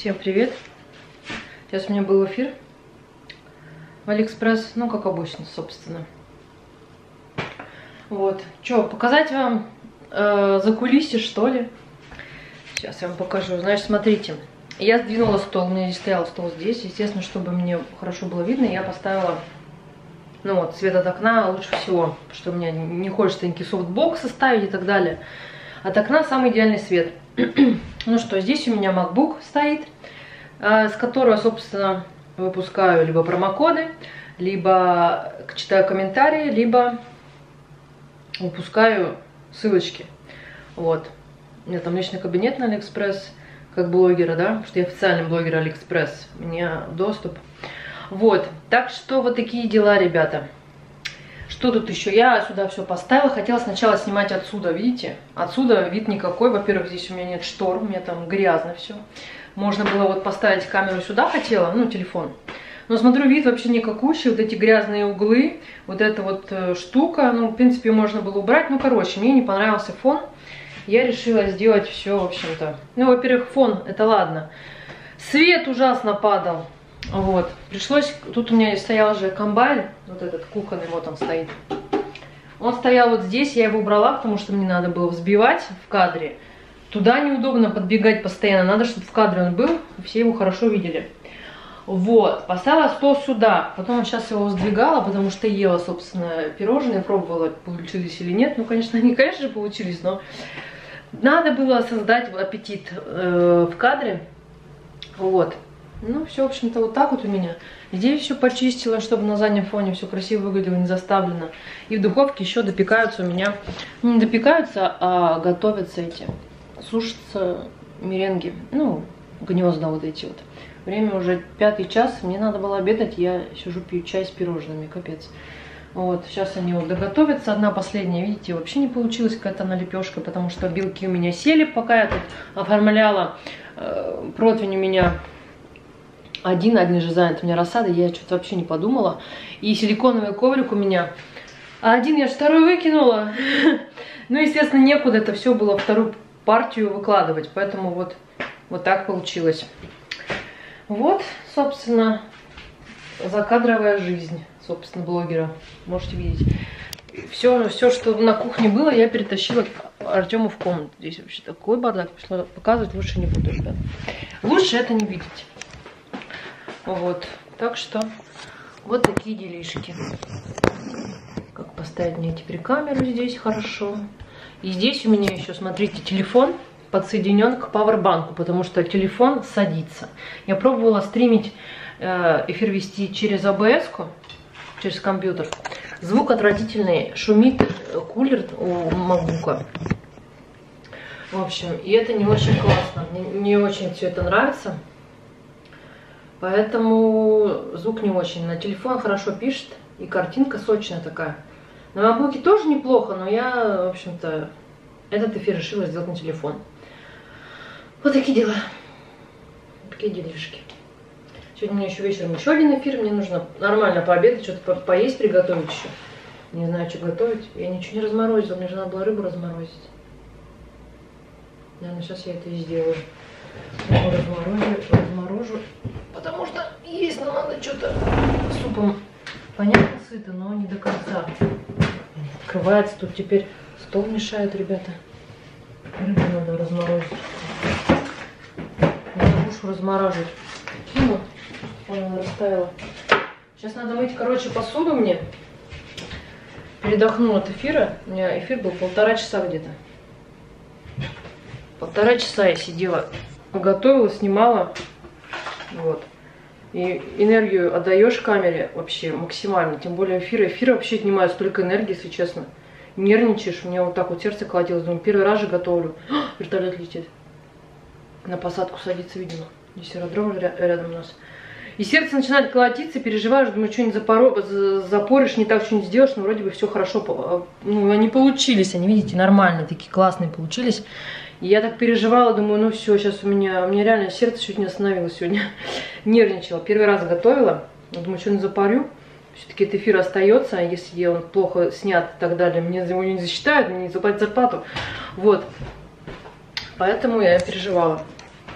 Всем привет! Сейчас у меня был эфир в Алиэкспресс, ну как обычно, собственно. Вот, что, показать вам закулисье, что ли? Сейчас я вам покажу. Значит, смотрите, я сдвинула стол, у меня здесь стоял стол здесь, естественно, чтобы мне хорошо было видно, я поставила, ну вот, свет от окна лучше всего, потому что у меня не хочется никакие софтбоксы ставить и так далее. От окна самый идеальный свет. Ну что, здесь у меня MacBook стоит, с которого, собственно, выпускаю либо промокоды, либо читаю комментарии, либо выпускаю ссылочки. Вот. У меня там личный кабинет на Алиэкспресс, как блогера, да, потому что я официальный блогер Алиэкспресс, у меня доступ. Вот, так что вот такие дела, ребята. Что тут еще? Я сюда все поставила. Хотела сначала снимать отсюда, видите? Отсюда вид никакой. Во-первых, здесь у меня нет штор, у меня там грязно все. Можно было вот поставить камеру сюда, хотела, ну, телефон. Но смотрю, вид вообще никакущий. Вот эти грязные углы, вот эта вот штука, ну, в принципе, можно было убрать. Ну, короче, мне не понравился фон. Я решила сделать все, в общем-то. Ну, во-первых, фон, это ладно. Свет ужасно падал. Вот, пришлось, тут у меня стоял же комбайн, вот этот кухонный, вот он стоит. Он стоял вот здесь, я его убрала, потому что мне надо было взбивать в кадре. Туда неудобно подбегать постоянно, надо, чтобы в кадре он был, все его хорошо видели. Вот, поставила стол сюда, потом сейчас его сдвигала, потому что ела, собственно, пирожные, пробовала, получились или нет. Ну, конечно, они, конечно же, получились, но надо было создать аппетит в кадре, вот. Ну, все, в общем-то, вот так вот у меня. Здесь все почистила, чтобы на заднем фоне все красиво выглядело, не заставлено. И в духовке еще допекаются у меня, не допекаются, а готовятся эти, сушатся меренги, ну, гнезда вот эти вот. Время уже 5 час, мне надо было обедать, я сижу пью чай с пирожными, капец. Вот, сейчас они вот доготовятся, одна последняя, видите, вообще не получилась какая-то она лепешка, потому что белки у меня сели, пока я тут оформляла, противень у меня... Один же занят у меня рассада, я что-то вообще не подумала. И силиконовый коврик у меня. А один я же второй выкинула. Ну, естественно, некуда это все было вторую партию выкладывать. Поэтому вот так получилось. Вот, собственно, закадровая жизнь, собственно, блогера. Можете видеть. Все, что на кухне было, я перетащила Артему в комнату. Здесь вообще такой бардак. Показывать лучше не буду, ребят. Лучше это не видеть. Вот, так что вот такие делишки. Как поставить мне теперь камеру здесь хорошо. И здесь у меня еще, смотрите, телефон подсоединен к пауэрбанку, потому что телефон садится. Я пробовала стримить, эфир вести через ОБС-ку, через компьютер. Звук отвратительный, шумит кулер у MacBook. В общем, и это не очень классно. Мне очень все это нравится. Поэтому звук не очень. На телефон хорошо пишет, и картинка сочная такая. На MacBook тоже неплохо, но я, в общем-то, этот эфир решила сделать на телефон. Вот такие дела. Такие делишки. Сегодня у меня еще вечером еще один эфир. Мне нужно нормально пообедать, что-то поесть, приготовить еще. Не знаю, что готовить. Я ничего не разморозила, мне же надо было рыбу разморозить. Наверное, сейчас я это и сделаю. Разморожу, потому что есть, но надо что-то супом. Понятно, сыто, но не до конца. Открывается, тут теперь стол мешает, ребята. Рыбу надо разморозить. Надо душу размораживать. Кину, она растаяла. Сейчас надо мыть, короче, посуду мне. Передохну от эфира. У меня эфир был 1,5 часа где-то. 1,5 часа я сидела, готовила, снимала. Вот. И энергию отдаешь камере вообще максимально. Тем более эфир вообще отнимает столько энергии, если честно. Нервничаешь, у меня вот так вот сердце колотилось. Думаю, первый раз же готовлю. Вертолет летит. На посадку садится, видимо. Здесь аэродром рядом у нас. И сердце начинает колотиться, переживаешь, думаю, что-нибудь запоришь, не так что-нибудь сделаешь, но вроде бы все хорошо. Ну, они получились, они, видите, нормальные, такие классные получились. И я так переживала, думаю, ну все, сейчас у меня реально сердце чуть не остановилось сегодня. Нервничала. Первый раз готовила, думаю, что-нибудь запарю. Все-таки этот эфир остается, если он плохо снят и так далее, мне его не засчитают, мне не заплатят зарплату. Вот. Поэтому я переживала.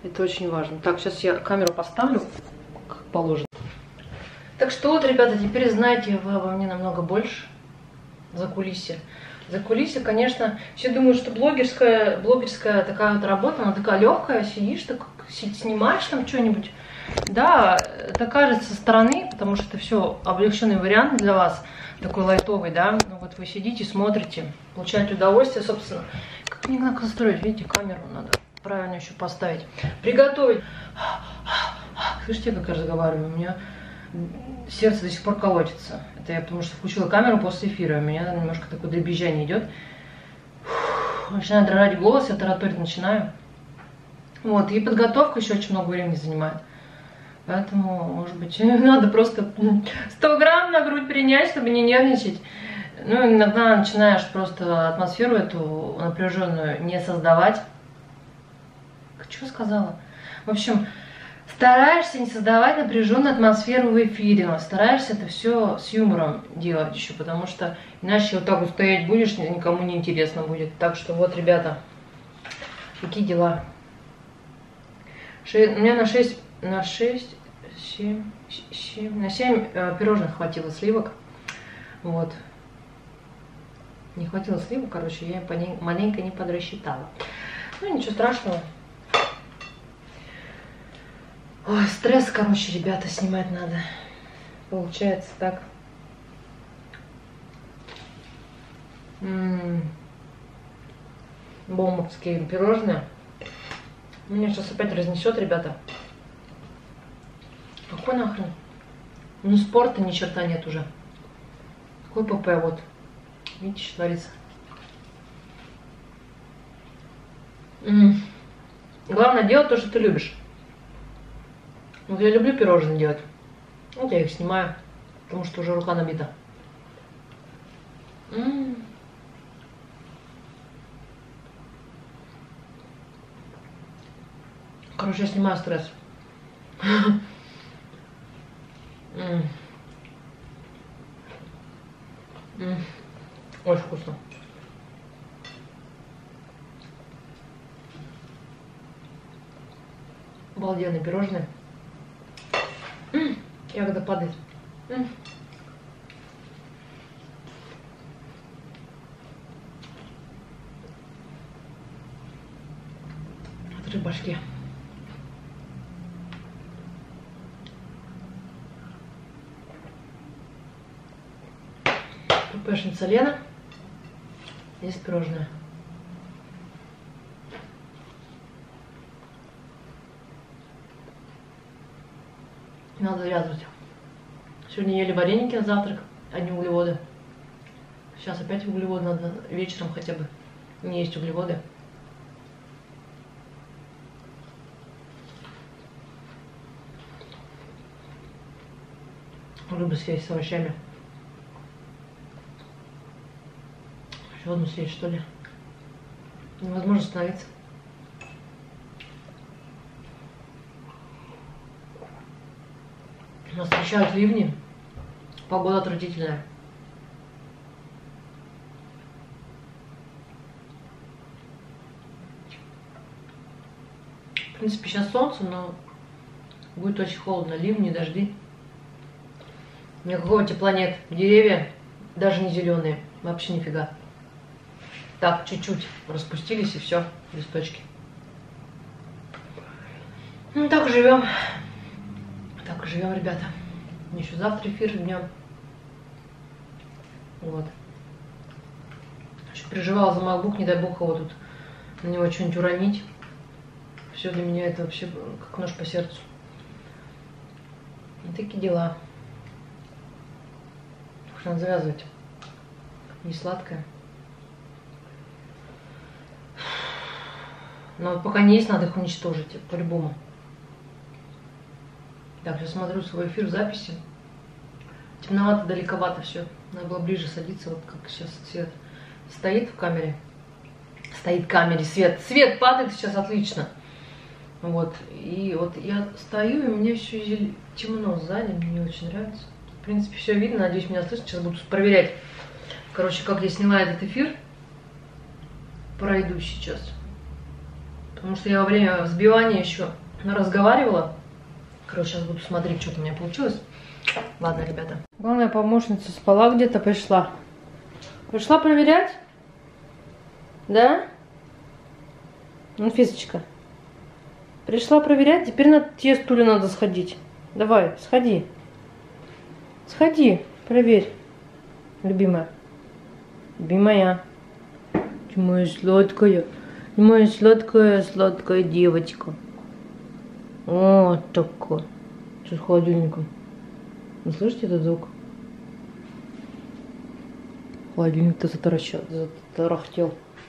Это очень важно. Так, сейчас я камеру поставлю, как положено. Так что вот, ребята, теперь знаете вы обо мне намного больше. Закулисье. Закулисье, конечно, все думают, что блогерская такая вот работа, она такая легкая, сидишь, так, снимаешь там что-нибудь. Да, это кажется со стороны, потому что это все облегченный вариант для вас, такой лайтовый, да. Ну вот вы сидите, смотрите, получаете удовольствие, собственно. Как мне надо настроить, видите, камеру надо правильно еще поставить. Приготовить. Слышите, как я разговариваю? У меня сердце до сих пор колотится. Это я потому что включила камеру после эфира. У меня немножко такое дребезжание идет. Начинаю дрожать голос, я тараторить начинаю. Вот, и подготовка еще очень много времени занимает. Поэтому, может быть, надо просто 100 грамм на грудь принять, чтобы не нервничать. Ну, иногда начинаешь просто атмосферу эту напряженную не создавать. Что сказала? В общем, стараешься не создавать напряженную атмосферу в эфире, но стараешься это все с юмором делать еще, потому что иначе вот так вот стоять будешь, никому не интересно будет. Так что вот, ребята, какие дела? У меня на 7 пирожных хватило сливок. Вот. Не хватило сливок, короче, я им маленько не подрасчитала. Ну, ничего страшного. Ой, стресс, короче, ребята, снимать надо. Получается так. Бауманские пирожные. Меня сейчас опять разнесет, ребята. Какой нахрен? Ну, спорта ни черта нет уже. Какой ПП, вот. Видите, что творится. Главное делать то, что ты любишь. Вот я люблю пирожные делать. Вот я их снимаю, потому что уже рука набита. Короче, я снимаю стресс. Очень вкусно. Обалденные пирожные. Ягода падает. Отрыв башки. Пепешница Лена. Есть пирожное. Надо завязывать. Сегодня ели вареники на завтрак, одни углеводы. Сейчас опять углеводы надо вечером хотя бы не есть углеводы. Люблю съесть с овощами. Еще одну съесть, что ли? Невозможно остановиться. Нас встречают ливни. Погода отвратительная. В принципе, сейчас солнце, но будет очень холодно. Ливни, дожди. Никакого тепла нет. Деревья даже не зеленые. Вообще нифига. Так, чуть-чуть распустились и все, листочки. Ну, так живем. Так живем, ребята. Еще завтра эфир днем. Вот. Еще переживала за MacBook, не дай бог его тут на него что-нибудь уронить. Все для меня это вообще как нож по сердцу. И такие дела. Надо завязывать. Не сладкое. Но вот пока не есть, надо их уничтожить, по-любому. Так, я смотрю свой эфир в записи. Темновато, далековато все. Надо было ближе садиться, вот как сейчас свет стоит в камере. Стоит в камере свет. Свет падает сейчас отлично. Вот. И вот я стою, и мне еще темно сзади, мне не очень нравится. В принципе, все видно, надеюсь, меня слышно. Сейчас буду проверять. Короче, как я сняла этот эфир. Пройду сейчас. Потому что я во время взбивания еще разговаривала. Короче, сейчас буду смотреть, что-то у меня получилось. Ладно, ребята. Главная помощница спала где-то, пришла. Пришла проверять? Да? Анфисочка. Пришла проверять, теперь на те стулья надо сходить. Давай, сходи. Сходи, проверь. Любимая. Любимая. Ты моя сладкая. Моя сладкая девочка. О, такой. Что с холодильником? Вы слышите этот звук? Холодильник-то затарахтел.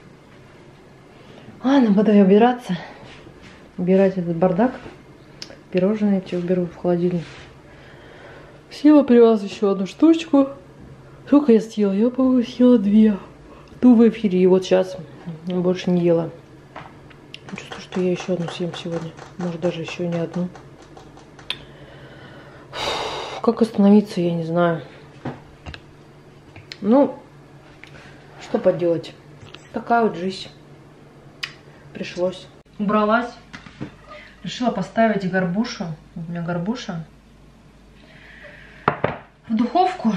Ладно, буду я убираться. Убирать этот бардак. Пирожные эти уберу в холодильник. Съела при вас еще одну штучку. Сколько я съела? Я, по-моему, съела 2. Ту в эфире. И вот сейчас больше не ела. Чувствую, что я еще одну съем сегодня. Может, даже еще не одну. Как остановиться, я не знаю. Ну, что поделать. Такая вот жизнь. Пришлось. Убралась. Решила поставить горбушу. У меня горбуша. В духовку.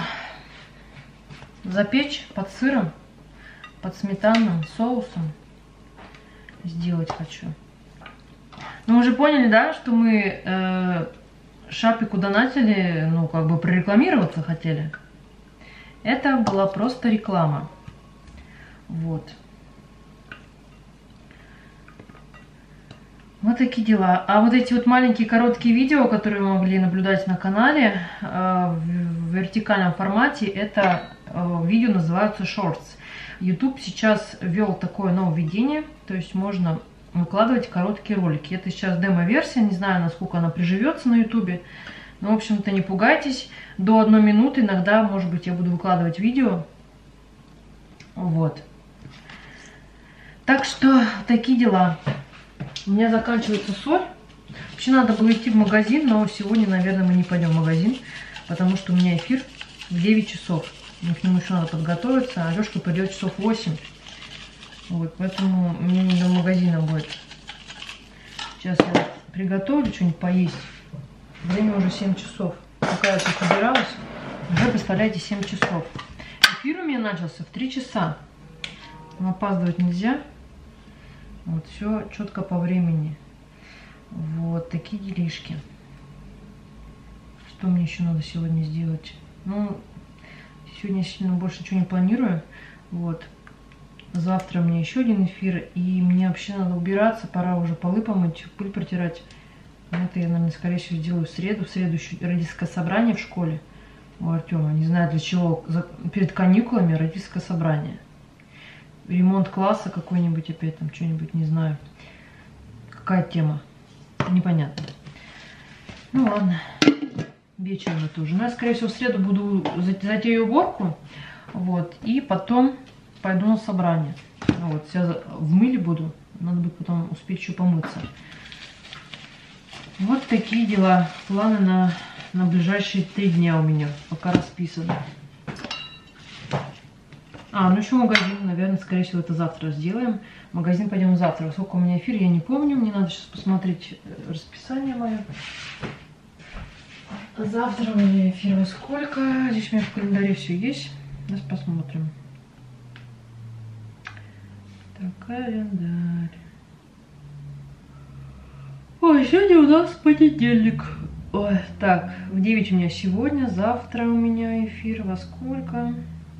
Запечь под сыром. Под сметанным соусом. Сделать хочу. Ну, вы уже поняли, да, что мы Шапику донатили, ну, как бы прорекламироваться хотели. Это была просто реклама. Вот. Вот такие дела. А вот эти вот маленькие короткие видео, которые вы могли наблюдать на канале в вертикальном формате, это видео называются Shorts. YouTube сейчас ввел такое нововведение, то есть можно выкладывать короткие ролики. Это сейчас демо-версия, не знаю, насколько она приживется на YouTube. Но, в общем-то, не пугайтесь. До 1 минуты иногда, может быть, я буду выкладывать видео. Вот. Так что, такие дела. У меня заканчивается соль. Вообще, надо было идти в магазин, но сегодня, наверное, мы не пойдем в магазин, потому что у меня эфир в 9 часов. Мне к нему еще надо подготовиться, а Лешка придет часов 8. Вот, поэтому мне не до магазина будет. Сейчас я приготовлю что-нибудь поесть. Время уже 7 часов. Пока я тут собиралась, уже, представляете, 7 часов. Эфир у меня начался в 3 часа. Но опаздывать нельзя. Вот, все четко по времени. Вот, такие делишки. Что мне еще надо сегодня сделать? Ну, сегодня я сильно больше ничего не планирую. Вот. Завтра у меня еще один эфир, и мне вообще надо убираться, пора уже полы помыть, пыль протирать. Это я, наверное, скорее всего сделаю в среду. В среду еще родительское собрание в школе у Артема. Не знаю для чего. Перед каникулами родительское собрание. Ремонт класса какой-нибудь опять там, что-нибудь, не знаю. Какая тема? Непонятно. Ну ладно. Вечером это уже. Но я, скорее всего, в среду буду затею уборку. Вот. И потом пойду на собрание. Вот. Сейчас в мыле буду. Надо будет потом успеть еще помыться. Вот такие дела. Планы на ближайшие 3 дня у меня. Пока расписаны. Ну еще магазин. Наверное, скорее всего, это завтра сделаем. В магазин пойдем завтра. Сколько у меня эфир, я не помню. Мне надо сейчас посмотреть расписание мое. Завтра у меня эфир во сколько? Здесь у меня в календаре все есть. Сейчас посмотрим. Так, календарь. Ой, сегодня у нас понедельник. Ой, так, в 9 у меня сегодня, завтра у меня эфир во сколько?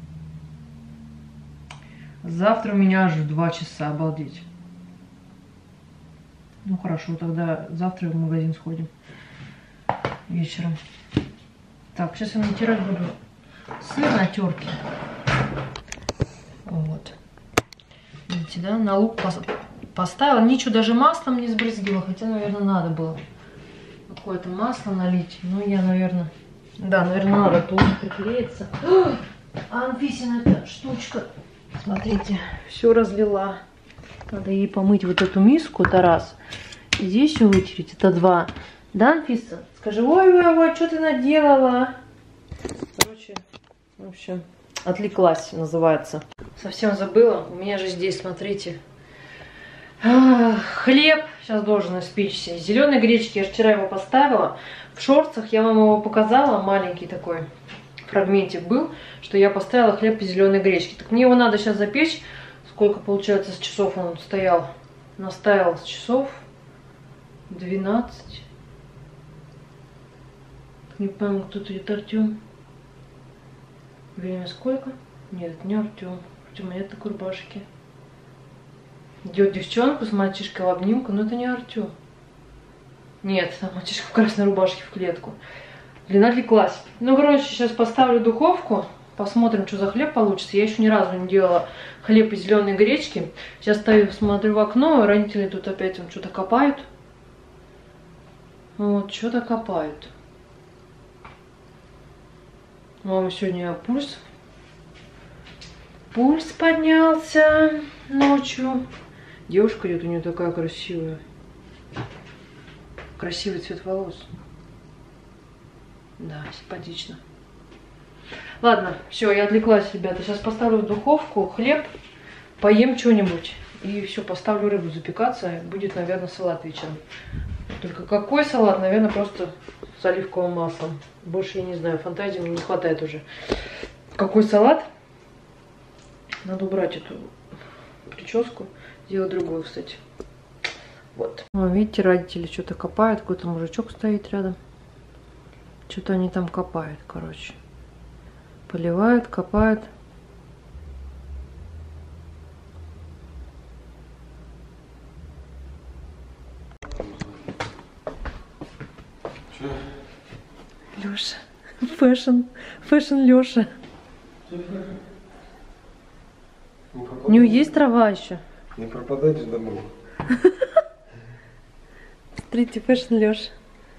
Завтра у меня аж в 2 часа, обалдеть. Ну хорошо, тогда завтра в магазин сходим. Вечером. Так, сейчас я натирать буду сыр на терке. Вот. Видите, да? На лук поставила. Ничего, даже маслом не сбрызгивала. Хотя, наверное, надо было какое-то масло налить. Ну, я, наверное... Да, наверное, надо. То приклеится. А Анфисина эта штучка... Смотрите, все разлила. Надо ей помыть вот эту миску, это раз. И здесь все вытереть, это 2. Да, Анфиса? Скажи, ой, что ты наделала? Короче, в общем, отвлеклась, называется. Совсем забыла. У меня же здесь, смотрите, Хлеб сейчас должен испечься. Из зеленой гречки я вчера его поставила. В шортсах я вам его показала. Маленький такой фрагментик был, что я поставила хлеб из зеленой гречки. Так мне его надо сейчас запечь. Сколько получается с часов он стоял? Настаивал с часов 12. Не помню, кто тут идет, Артем. Время сколько? Нет, это не Артем. Артема нет такой рубашки. Идет девчонку с мальчишкой в обнимку, но это не Артем. Нет, там мальчишка в красной рубашке в клетку. Длина отвлеклась. Ну, короче, сейчас поставлю духовку. Посмотрим, что за хлеб получится. Я еще ни разу не делала хлеб из зеленой гречки. Сейчас стою, смотрю в окно, родители тут опять что-то копают. Вот, что-то копают. Мама сегодня пульс. Пульс поднялся ночью. Девушка идет, у нее такая красивая. Красивый цвет волос. Да, симпатично. Ладно, все, я отвлеклась, ребята. Сейчас поставлю в духовку хлеб, поем что-нибудь. И все, поставлю рыбу запекаться. Будет, наверное, салат вечером. Только какой салат? Наверное, просто с оливковым маслом. Больше я не знаю, фантазии мне не хватает уже. Какой салат? Надо убрать эту прическу. Сделать другую, кстати. Вот. О, видите, родители что-то копают. Какой-то мужичок стоит рядом. Что-то они там копают, короче. Поливают, копают. Че? Леша. Фэшн Леша. У него есть трава еще? Не пропадать же домой. Смотрите, фэшн Леша.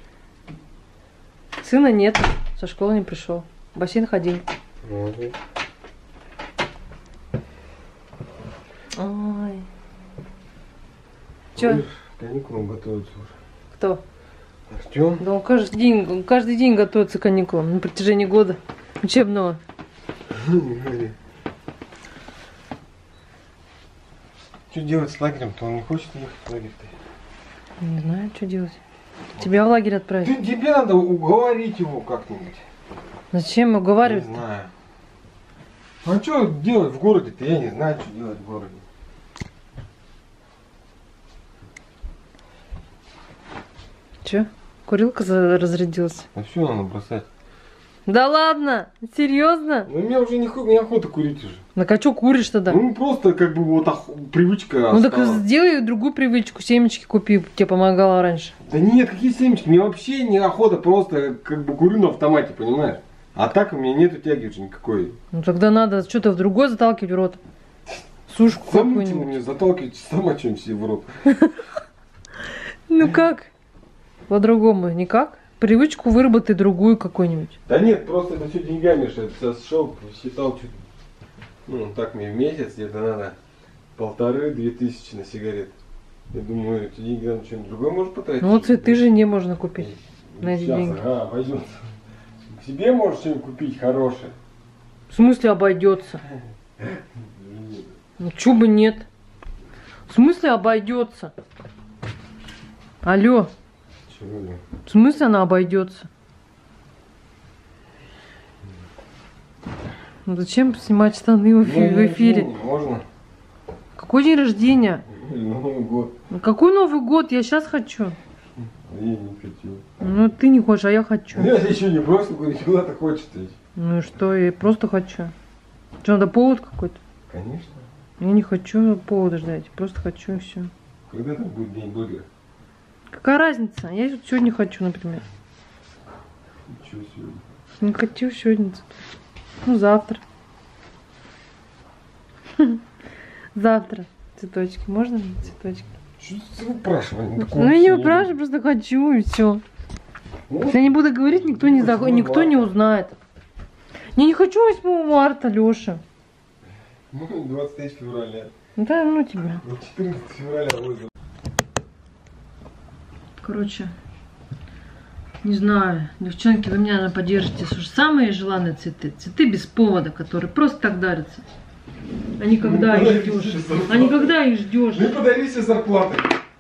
Сына нет, со школы не пришел. В бассейн ходил. Ой. Че? К каникулам готовятся уже. Кто? Артем? Да он каждый день готовится к каникулам на протяжении года учебного. Не говори. Что делать с лагерем-то? Он не хочет ехать в лагерь-то. Не знаю, что делать. Тебя в лагерь отправить. Тебе надо уговорить его как-нибудь. Зачем уговаривать? Не знаю. А что делать в городе-то? Я не знаю, что делать в городе. Че? Курилка разрядилась? А все надо бросать. Да ладно? Серьезно? Ну, мне уже неохота курить уже. Ну а что куришь тогда? Ну, просто как бы вот привычка Ну так стала. сделай другую привычку, семечки купи, тебе помогала раньше. Да нет, какие семечки, мне вообще неохота, просто как бы курю на автомате, понимаешь? А так у меня нету тяги уже никакой. Ну тогда надо что-то в другое заталкивать в рот. Сушку Замутила какую-нибудь. мне заталкивать сама что-нибудь себе в рот. Ну как? По-другому никак? Привычку выработай другую какую-нибудь. Да нет, просто это все деньгами, что я сейчас шел, считал что-то. Ну, так мне в месяц где-то надо 1500-2000 на сигареты. Я думаю, эти деньги надо что-нибудь другое может потратить. Ну вот цветы жене можно купить на эти Сейчас, деньги. ага, обойдется. К себе можешь что-нибудь купить хорошее. В смысле обойдется? Ну чё бы нет? В смысле обойдется? Алло. Чего ли? В смысле она обойдется? Ну зачем снимать штаны в эфире? Можно. Какой день рождения? Новый год. Ну, какой Новый год? Я сейчас хочу. Я не хочу. Ну ты не хочешь, а я хочу. Я еще не бросил курить, куда-то хочется. Ну и что, я просто хочу. Что, надо повод какой-то? Конечно. Я не хочу повода ждать, просто хочу и все. Когда там будет день блогера? Какая разница? Я вот сегодня хочу, например. Ничего сегодня. Не хочу сегодня. Ну, завтра. Завтра. Цветочки. Можно мне цветочки? Что ты выпрашиваешь? Ну, я не выпрашиваю, просто хочу и все. Если я не буду говорить, никто не узнает. Я не хочу 8 марта, Леша. Ну, 23 февраля. Да, ну тебя. 14 февраля вызов. Короче, не знаю, девчонки, вы меня, наверное, поддержите. Слушай, самые желанные цветы. Цветы без повода, которые просто так дарятся. А никогда их ждешь. А никогда их ждешь. Ну и подари себе зарплаты.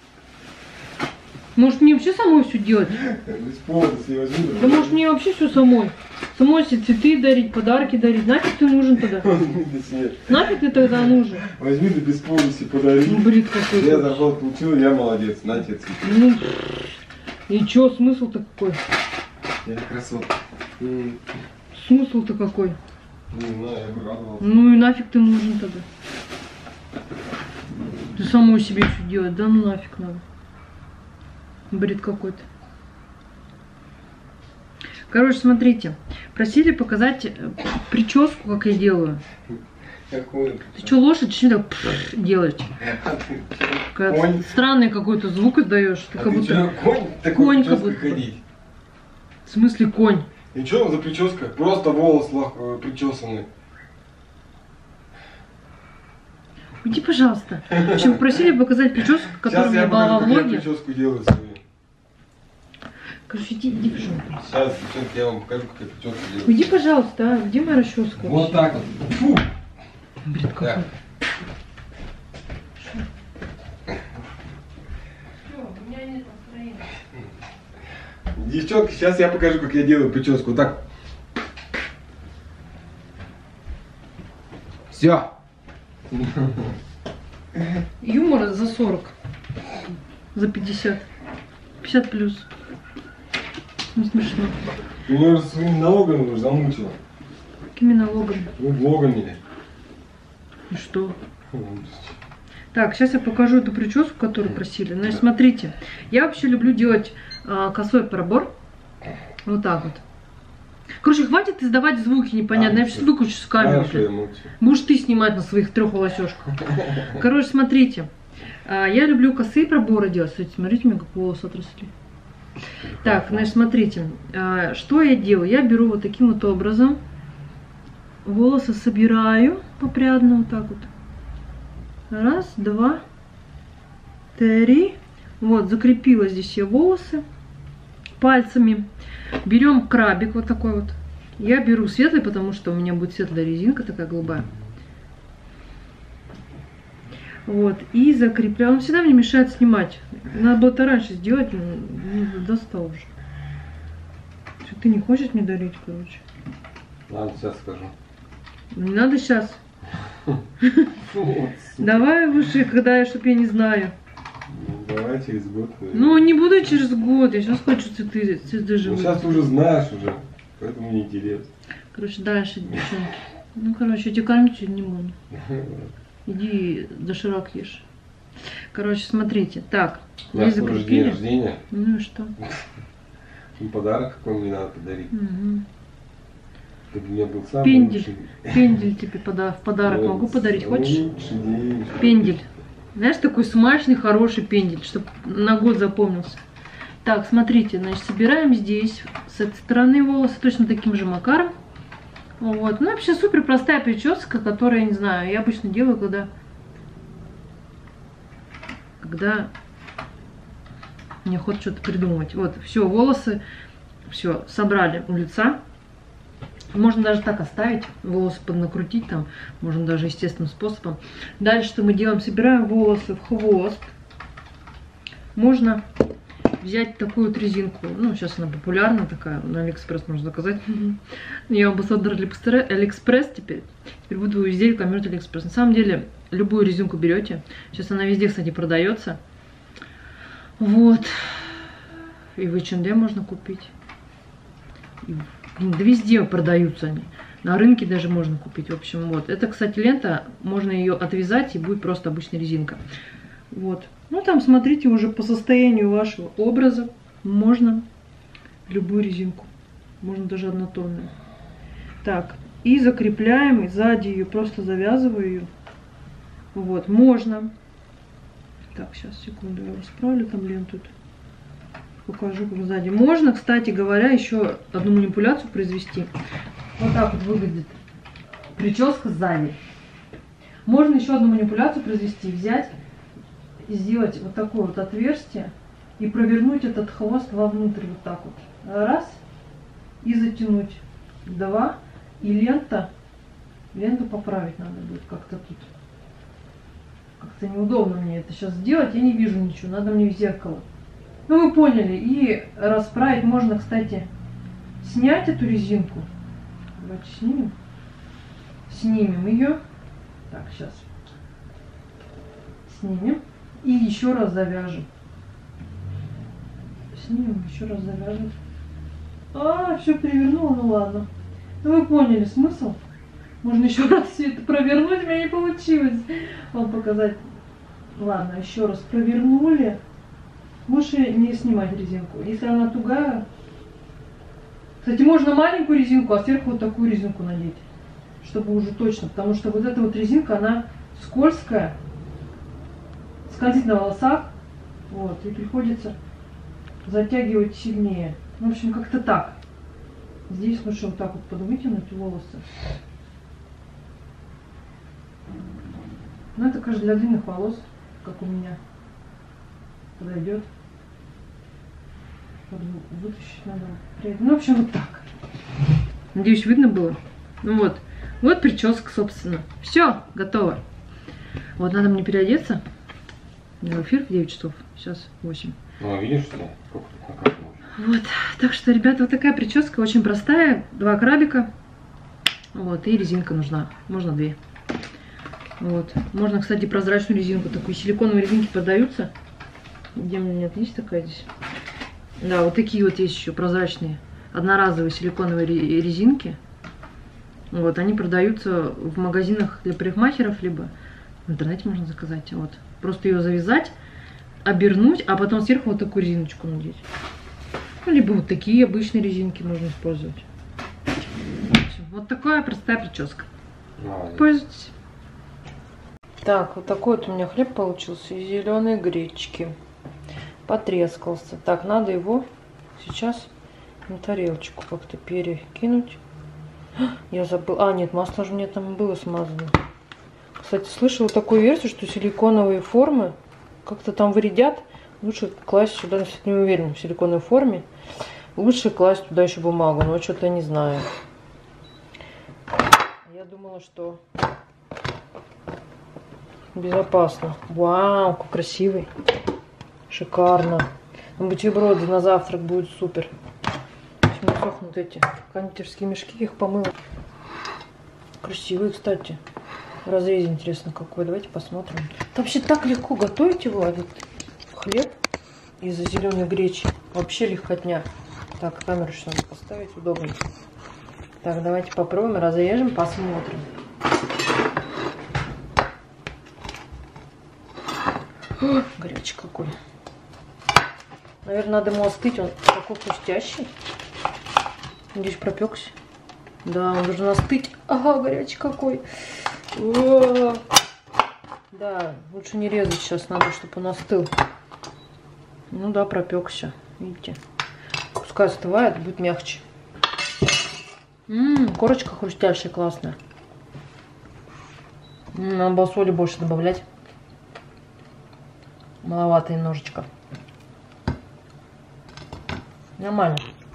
Может мне вообще самой все делать? Да может мне вообще все самой. Самой себе цветы дарить, подарки дарить. Нафиг ты нужен тогда? Нафиг ты тогда нужен? Возьми да без поводи подари. Ну, бред какой-то. Я зарплату получил, я молодец. На тебе цветы. Ну, и чё, смысл-то какой? Я красотка. Смысл-то какой? Не знаю, я бы радовался. Ну и нафиг ты нужен тогда? Ты самой себе все делать, да ну нафиг надо. Бред какой-то. Короче, смотрите. Просили показать прическу, как я делаю. Какой? Ты что, лошадь, что так делаешь? Странный какой-то звук издаешь. Ты как будто конь как будто. В смысле конь? И что за прическа? Просто волос причесанный. Уйди, пожалуйста. В общем, просили показать прическу, которую я была во влоге. Я прическу делаю свою. Короче, иди, пожалуйста. Сейчас, девчонки, я вам покажу, как я прическу делаю. Уйди, пожалуйста, а? Где моя расческа? Вот так вот. Фу. Бред какой. Да. У меня нет настроения. Девчонки, сейчас я покажу, как я делаю прическу. Вот так. Все. Юмор за 40. За 50. 50 плюс. Не смешно. Ты меня уже своими налогами уже замучила. Какими налогами? Ну, влогами. И что? Так, сейчас я покажу эту прическу, которую просили. Значит, смотрите. Я вообще люблю делать косой пробор. Вот так вот. Короче, хватит издавать звуки непонятные. Я сейчас выключу с камеры. Будешь ты снимать на своих 3 волосёшках. Короче, смотрите. Я люблю косые проборы делать. Смотрите, у меня как волосы отросли. Так, значит, смотрите. Что я делаю? Я беру вот таким вот образом. Волосы собираю попрядно вот так вот. Раз, два, три. Вот, закрепила здесь я волосы пальцами. Берем крабик вот такой вот. Я беру светлый, потому что у меня будет светлая резинка такая голубая. Вот, и закрепляю. Он всегда мне мешает снимать. Надо было это раньше сделать, но достал уже. Что, ты не хочешь мне дарить, короче? Ладно, сейчас скажу. Не надо сейчас. Давай лучше, когда, чтоб я не знаю. Давай через год. Ну, не буду через год. Я сейчас хочу цветы живые. Ну, сейчас ты уже знаешь уже, поэтому не интересно. Короче, дальше, девчонки. Ну, короче, я тебя кормить не буду. Иди доширак ешь. Короче, смотрите. Так, я скоро день рождения. Ну и что? Подарок какой мне надо подарить. Угу. Чтобы у меня был самый пендель. лучший. Пендель тебе в подарок могу подарить. Хочешь? День. Пендель. Знаешь, такой смачный, хороший пендель, чтобы на год запомнился. Так, смотрите, значит, собираем здесь с этой стороны волосы точно таким же макаром. Вот. Ну, вообще супер простая прическа, которая, я не знаю, я обычно делаю, когда мне охота что-то придумывать. Вот, все, волосы, все, собрали у лица. Можно даже так оставить, волосы поднакрутить там, можно даже естественным способом. Дальше что мы делаем? Собираем волосы в хвост. Можно взять такую вот резинку, ну сейчас она популярна такая, на Алиэкспресс можно заказать. Я амбассадор Алиэкспресс теперь буду везде рекламировать Алиэкспресс. На самом деле, любую резинку берете, сейчас она везде, кстати, продается. Вот. И в H&M можно купить. Да везде продаются они. На рынке даже можно купить. В общем, вот. Это, кстати, лента. Можно ее отвязать, и будет просто обычная резинка. Вот. Ну, там, смотрите, уже по состоянию вашего образа можно любую резинку. Можно даже однотонную. Так. И закрепляем. И сзади ее просто завязываю ее. Вот. Можно. Так, сейчас, секунду. Я расправлю там ленту. Покажу, как сзади. Можно, кстати говоря, еще одну манипуляцию произвести. Вот так вот выглядит прическа сзади. Можно еще одну манипуляцию произвести. Взять и сделать вот такое вот отверстие. И провернуть этот хвост вовнутрь вот так вот. Раз. И затянуть. Два. И лента Ленту поправить надо будет как-то тут. Как-то неудобно мне это сейчас сделать. Я не вижу ничего. Надо мне в зеркало. Ну вы поняли. И расправить можно, кстати, снять эту резинку. Давайте снимем. Снимем ее. Так, сейчас. Снимем. И еще раз завяжем. Снимем, еще раз завяжем. Все перевернула, ну ладно. Ну вы поняли смысл? Можно еще раз все это провернуть, у меня не получилось вам показать. Ладно, еще раз провернули. Лучше не снимать резинку. Если она тугая. Кстати, можно маленькую резинку, а сверху вот такую резинку надеть. Чтобы уже точно. Потому что вот эта вот резинка, она скользкая. Скользит на волосах. Вот. И приходится затягивать сильнее. В общем, как-то так. Здесь лучше вот так вот подвытянуть волосы. Ну, это, конечно, для длинных волос, как у меня. Подойдет. Вытащить надо. Ну, в общем, вот так. Надеюсь, видно было? Ну вот. Вот прическа, собственно. Все, готово. Вот, надо мне переодеться. В эфир в 9 часов. Сейчас 8. Ну, видишь, что? Вот. Так что, ребята, вот такая прическа. Очень простая. 2 крабика. Вот. И резинка нужна. Можно 2. Вот. Можно, кстати, прозрачную резинку. Такую силиконовые резинки продаются. Где у меня нет? Есть такая здесь? Да, вот такие вот есть еще прозрачные. Одноразовые силиконовые резинки. Вот. Они продаются в магазинах для парикмахеров, либо в интернете можно заказать. Вот. Просто ее завязать, обернуть, а потом сверху вот такую резиночку надеть. Ну, либо вот такие обычные резинки можно использовать. Вот такая простая прическа. Пользуйтесь. Так, вот такой вот у меня хлеб получился из зеленой гречки. Потрескался. Так, надо его сейчас на тарелочку как-то перекинуть. Я забыла. Нет, масло же мне там было смазано. Кстати, слышала такую версию, что силиконовые формы как-то там вредят. Лучше класть сюда, я не уверена, в силиконовой форме. Лучше класть туда еще бумагу, но что-то не знаю. Я думала, что безопасно. Вау, какой красивый. Шикарно. Бутерброды на завтрак будет супер. Сейчас сохнут эти кондитерские мешки, я их помыла. Красивый, кстати. Разрез интересно какой. Давайте посмотрим. Это вообще так легко готовить его, этот хлеб из зеленой гречи. Вообще легкотня. Так, камеру сейчас надо поставить удобно. Так, давайте попробуем, разрежем, посмотрим. О, горячий какой. Наверное, надо ему остыть. Он такой хрустящий. Надеюсь, пропекся. Да, он должен остыть. Ага, горячий какой. О! Да, лучше не резать сейчас, надо, чтобы он остыл. Ну да, пропекся. Видите? Пускай остывает, будет мягче. Корочка хрустящая, классная. Надо было соли больше добавлять. Маловато немножечко. Нормально.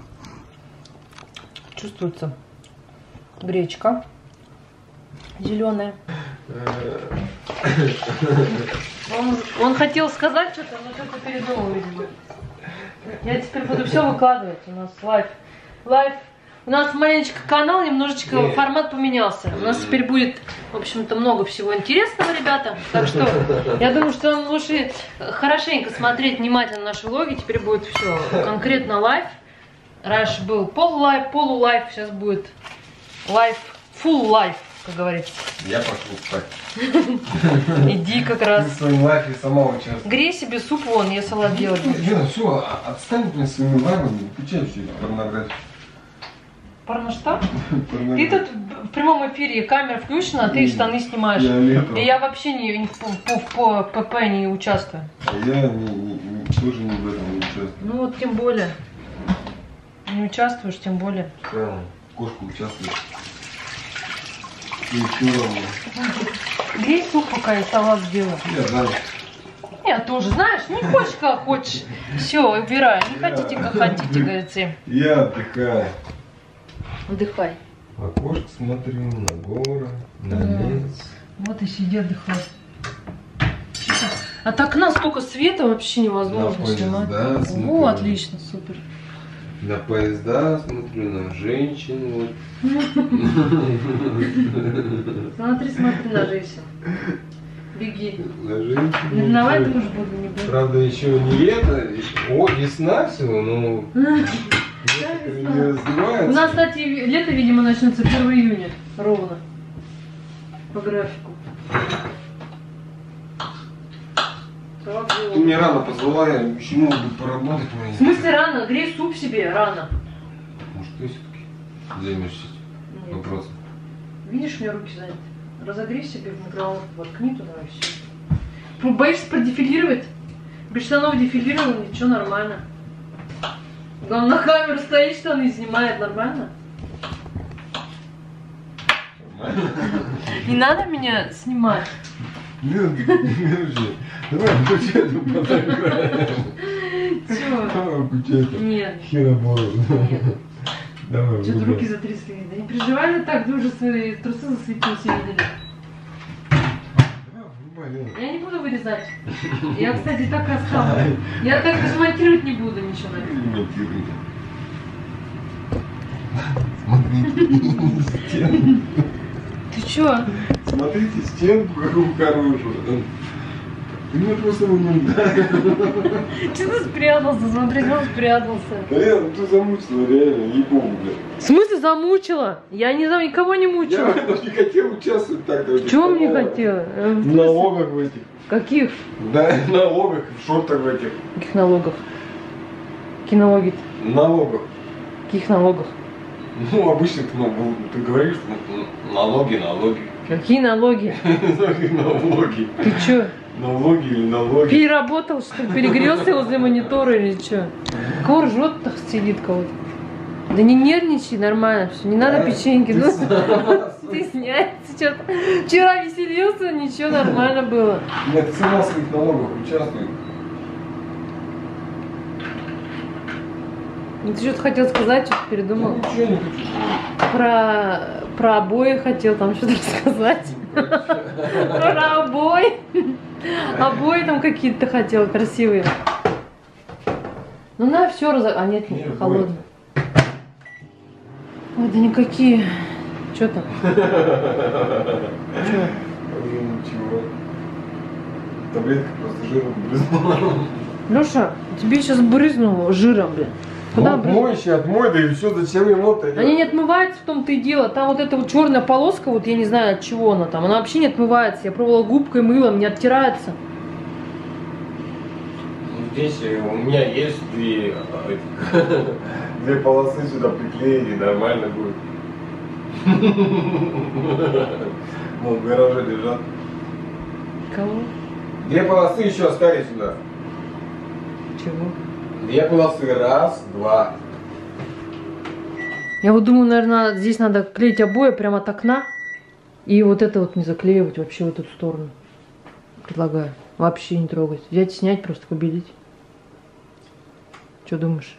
Чувствуется гречка зеленая. Он хотел сказать что-то, но что-то передумал, видимо. Я теперь буду все выкладывать. У нас лайв. У нас маленечко канал, немножечко формат поменялся. У нас теперь будет, в общем-то, много всего интересного, ребята. Так что я думаю, что вам лучше хорошенько смотреть внимательно наши влоги. Теперь будет все конкретно лайв. Раньше был полулайв, сейчас будет лайв, full лайв, как говорится. Я пошел спать. Иди как раз. Ты в своем лайфе сама участвуешь. Грей себе суп вон, я салат делать. Лена, все, отстань мне своими лайвами, включай все порнографию. Порно что? Ты тут в прямом эфире, камера включена, а ты штаны снимаешь. И я вообще по ПП не участвую. А я тоже не в этом не участвую. Ну вот тем более. Не участвуешь, тем более. Да, кошка участвует. И все равно. Грей суп, пока я салат сделаю. Я знаю. Я тоже, знаешь, не хочешь, как хочешь. Все, убирай. Не хотите, как хотите, говорится. Я отдыхаю. Отдыхай. окошко смотрю, на горы, на лес. Вот и сиди, отдыхай. От окна столько света вообще невозможно снимать. О, отлично, супер. На поезда смотрю, на женщин. Смотри, смотри, ложись. Беги. На женщин. Ревновать тоже буду, не буду. Правда, еще не лето, о, весна всего, но не раздевается. У нас, кстати, лето, видимо, начнется 1 июня, ровно. По графику. Ты мне рано позвала, я еще могу поработать. В смысле рано? Грей суп себе рано. Может, ты все-таки займешься вопросом? Видишь, у меня руки заняты. Разогрей себе в микроволновку, воткни туда и все. Боишься продефилировать? Без штанов дефилировал, ничего, нормально. Он на камеру стоит, штаны снимает, нормально? Нормально? Не надо меня снимать. Давай включай эту фотографию. Чего? Давай включай эту. Нет. Херобору. Нет. Давай. Что-то руки затрясли. Да не переживай так, ты уже свои трусы засветил, все видели. Я не буду вырезать. Я, кстати, так и оставлю. Я так размонтировать не буду ничего, наверное. Смотрите стенку. Ты чё? Смотрите стенку, какую хорошую. Ты мне просто не ударил. Че ты спрятался? Смотри, он спрятался. Да ну ты замучила, реально, ей-богу, блядь. В смысле замучила? Я никого не мучила. Я в этом не хотел участвовать так. В чем не хотела? В налогах в этих. Каких? Да, в налогах, в шортах в этих. Каких налогах? Какие налоги-то? Налогах. Каких налогах? Ну, обычно ты говоришь, налоги. Какие налоги? Налоги. Ты чё? Налоги или налоги? Переработал, что ли? Перегрелся возле монитора или что? Кого ржет-то сидит кого-то? Да не нервничай, нормально все. Не надо печеньки. Ну, стесняется что-то. Вчера веселился, ничего, нормально было. Нет, ты сама в своих налогах участвуешь. Ну, ты что-то хотел сказать, что-то передумал? Ничего не хочу. Про обои хотел там что-то рассказать. Про обои. Обои там какие-то хотел красивые. Ну на все А нет, холодные. Ой, да никакие. Что там? Чё? Ничего. Таблетка просто жиром брызнула. Леша, тебе сейчас брызнуло жиром, блин. Куда Отмой, да и все, зачем ему это? Они не отмываются, в том-то и дело. Там вот эта вот черная полоска, вот я не знаю от чего она там, она вообще не отмывается. Я пробовала губкой, мылом, не оттирается. Здесь у меня есть две полосы сюда приклеили, нормально будет. Вон в гараже лежат. Кого? Две полосы еще остались сюда. Чего? Две полосы, раз, два. Я вот думаю, наверное, здесь надо клеить обои прямо от окна. И вот это вот не заклеивать вообще в эту сторону. Предлагаю. Вообще не трогать. Взять, снять, просто побелить. Что думаешь?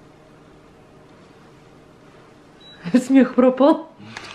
Смех пропал.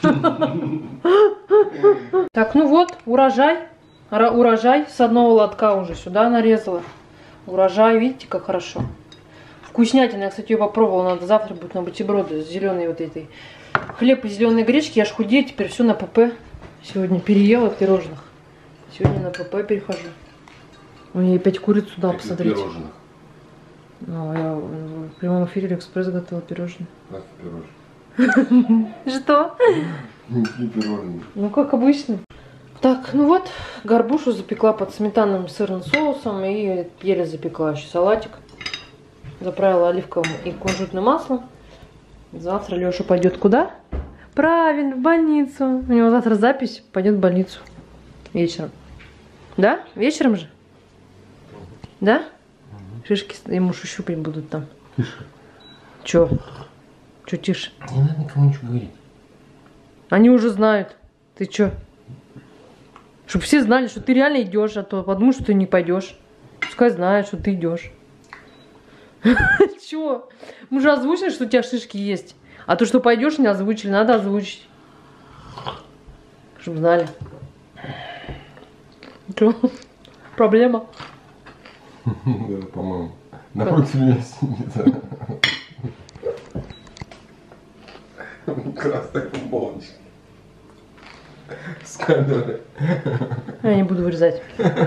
Так, ну вот, урожай. Урожай с одного лотка уже сюда нарезала. Урожай, видите, как хорошо. Вкуснятина, я, кстати, ее попробовала. Надо завтра будет на бутерброды с зеленой вот этой. Хлеб из зеленой гречки. Я ж худею, теперь все на ПП. Сегодня переела пирожных. Сегодня на ПП перехожу. У меня опять курицу дал, посмотрите. Пирожных. Ну, я в прямом эфире Алиэкспресс готовила пирожные. Как пирожные? Что? Какие пирожные? Ну, как обычно. Так, ну вот, горбушу запекла под сметанным сырным соусом и еле запекла еще салатик. Заправила оливковым и кунжутным маслом. Завтра Леша пойдет куда? Правильно, в больницу. У него завтра запись, пойдет в больницу. Вечером. Да? Вечером же? Да? Шишки ему щупать будут там. Тише. Чё? Чё тише? Не надо никому ничего говорить. Они уже знают. Ты чё? Чтобы все знали, что ты реально идешь, а то подумают, что ты не пойдешь. Пускай знают, что ты идешь. Чё? Мы же озвучили, что у тебя шишки есть. А то, что пойдешь, не озвучили, надо озвучить. Чтобы знали. Что? Проблема? Да, по-моему. Напротив меня сидит. Красная футболочка. С камеры. Я не буду вырезать.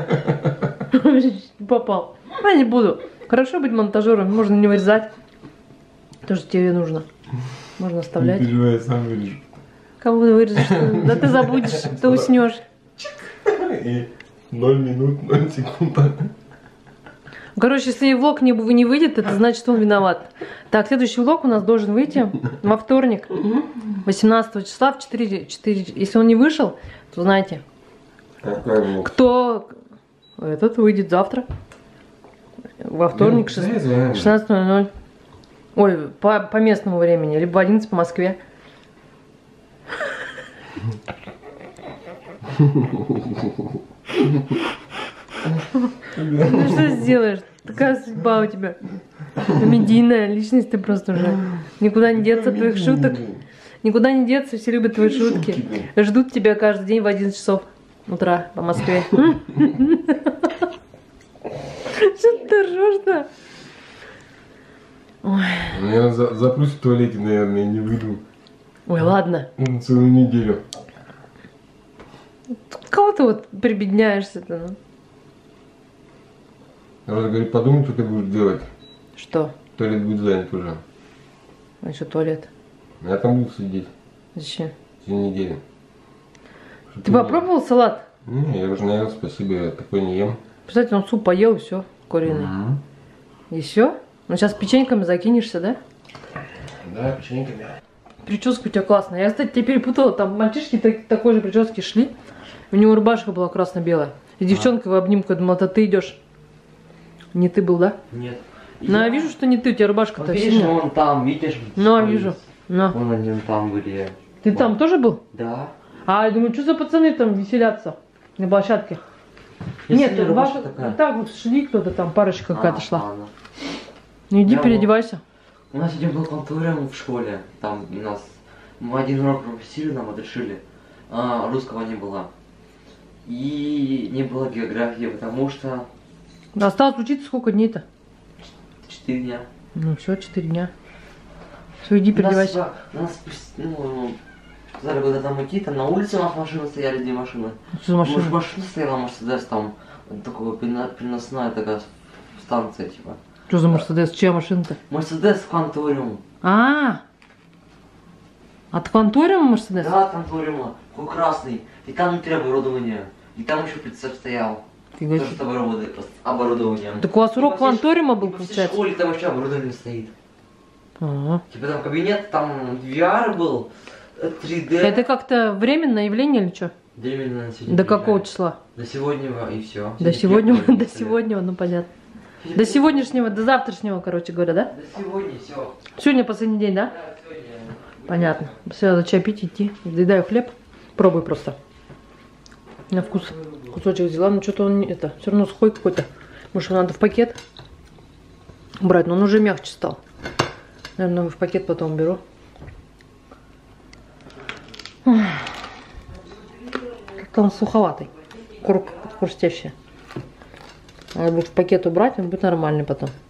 Попал. Я не буду. Хорошо быть монтажером, можно не вырезать. То, что тебе нужно. Можно оставлять. Не переживай, я сам вырежу. Кого ты вырежешь? Да ты забудешь, ты уснешь. И 0 минут, 0 секунд. Короче, если влог не выйдет, это значит, он виноват. Так, следующий влог у нас должен выйти во вторник, 18 числа в 4. Если он не вышел, то знаете, кто этот выйдет завтра. Во вторник, 16:00. Ой, по местному времени, либо в 11 по Москве. Ну что сделаешь? Такая судьба у тебя. Комедийная личность ты просто уже. Никуда не деться от твоих шуток. Никуда не деться, все любят твои шутки. Ждут тебя каждый день в 11 часов утра по Москве. Что ты ржешь-то? Ой. Я запрусь в туалете, наверное, и не выйду. Ой, ладно. Целую неделю. Кого ты вот прибедняешься-то? Ну? Роза говорит, подумай, что ты будешь делать. Что? Туалет будет занят уже. А что туалет? Я там буду сидеть. Зачем? Всю неделю. Ты попробовал салат? Не, я уже наел, спасибо, я такой не ем. Представляете, он суп поел, и все, куриный. И все? Ну сейчас печеньками закинешься, да? Да, печеньками. Прическа у тебя классная. Я, кстати, тебя перепутала. Там мальчишки такой же прически шли. У него рубашка была красно-белая. И девчонка в обнимку, я думала, это ты идешь. Не ты был, да? Нет. Ну, я вижу, что не ты, у тебя рубашка-то видишь, синяя. вон там, видишь? Ну, я вижу. Ну. Вон они там были. Ты там тоже был? Да. А, я думаю, что за пацаны там веселятся на площадке? Нет, рубашка такая. Так вот шли кто-то там, парочка какая-то шла. Ладно. Ну иди Я переодевайся. У нас сегодня был контуром в школе. Там у нас мы один урок пропустили, нам отрешили. Русского не было. И не было географии, потому что... Осталось учиться сколько дней-то? 4 дня. Ну все, 4 дня. Все, иди переодевайся. Нас сказали куда там идти, там на улице у нас машины стояли, 2 машины. Что за машина? Машина стояла, Мерседес, там такая переносная такая станция, типа. Что за Мерседес? Чья машина-то? Мерседес в конториум. От конториума Мерседес? Да, от конториума. Такой красный. И там внутри оборудование. И там еще представь стоял. Тоже с оборудованием. Так у вас урок конториума был, в получается? В школе там еще оборудование стоит. Ага. Типа там кабинет, там VR был, 3D. Это как-то временное явление или что? Временно на сегодня. До какого числа? До сегодняшнего и все. До сегодняшнего, до сегодняшнего, ну понятно. До сегодняшнего, до завтрашнего, короче говоря, да? До сегодня все. Сегодня последний день, да? Да, сегодня. Понятно. Все, за чай пить идти. Доедаю хлеб. Пробуй просто. На вкус кусочек взяла, но что-то он это, все равно сухой какой-то. Может, его надо в пакет брать, но он уже мягче стал. Наверное, в пакет потом беру. Как-то он суховатый. Хрустящий. Надо будет в пакет убрать, он будет нормальный потом.